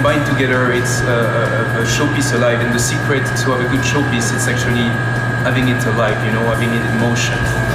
combined together, it's a showpiece alive. And the secret to have a good showpiece, it's actually having it alive, you know, having it in motion.